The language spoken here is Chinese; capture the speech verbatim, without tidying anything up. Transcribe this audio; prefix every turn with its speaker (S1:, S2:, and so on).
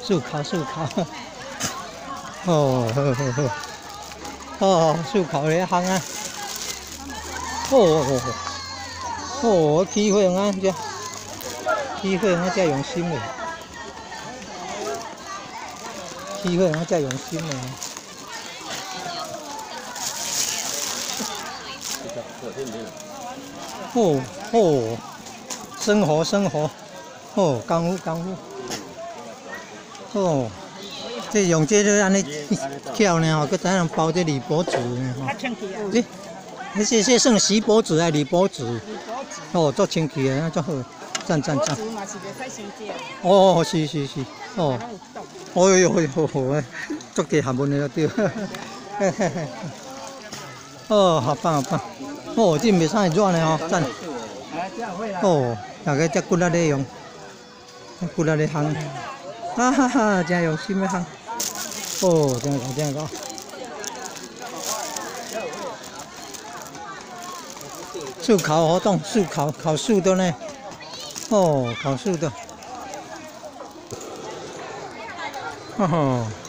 S1: 速烤速烤，哦呵呵呵，哦速烤咧烘啊，哦哦哦，哦起火啊只，起火啊只用心嘞，起火啊只用心嘞。 哦哦，生活生活，哦，功夫功夫，哦，这用这个安尼巧呢，哦，佮怎样包这铝箔纸呢？吼，这，这这这算锡箔纸还是铝箔纸？哦，做清气的，做好，赞赞赞。哦，是是是，哦，哦哟哟哟，做地学问的对。哦，好棒好棒！哦，这袂使软的哦，赞！哦，大家只骨力咧用，骨力咧烘，哈哈哈，真用心咧烘。哦，真好真好。素烤活动，素烤烤素的呢。哦，烤素的。哦吼。